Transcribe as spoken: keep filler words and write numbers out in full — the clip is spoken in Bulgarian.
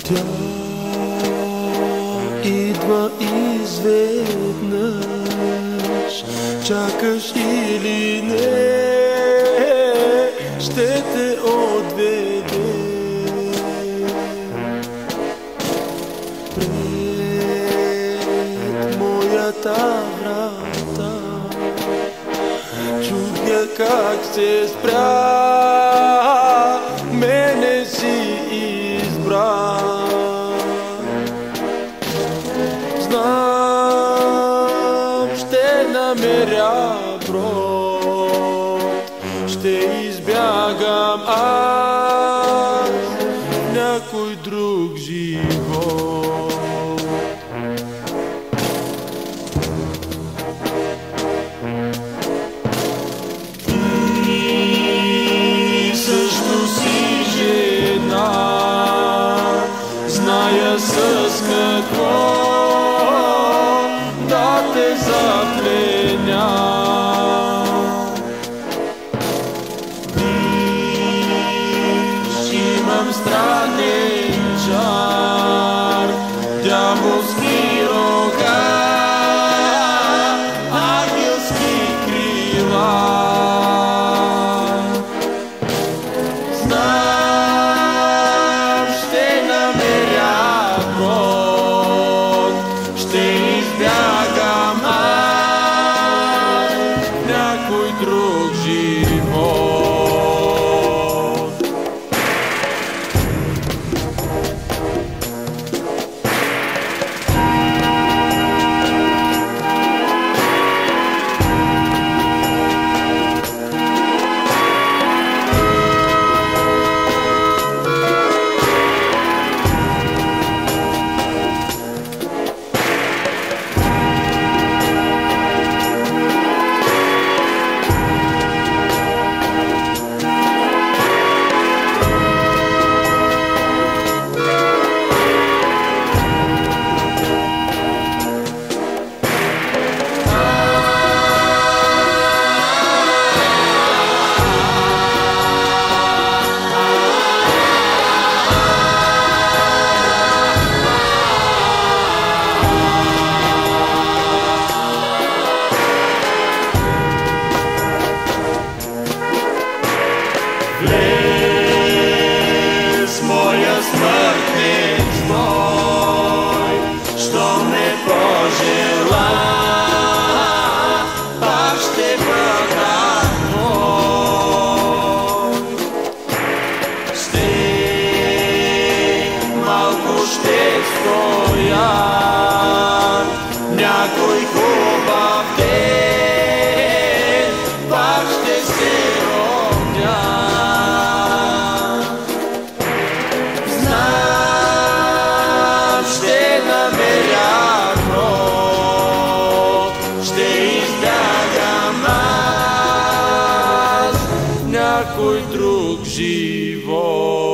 Тя идва изведнъж, чакаш или не, ще те отведе пред моята врата. Чудя как се спря, мене си избра. Знам, ще намеря брод, ще избягам аз в някой друг живот. Ти също си жена, зная с какво да те запленя. Виж, имам странен чар, дяволски рога, ангелски крила. Знам, ще намеря брод, ще избягам аз в някой друг живот. Влез моя смъртен зной, що ме пожела, пак ще бъда твой. Ще малко ще стоя, някой хубав ден пак ще се родя. Ще намеря брод, ще избягам аз в някой друг живот.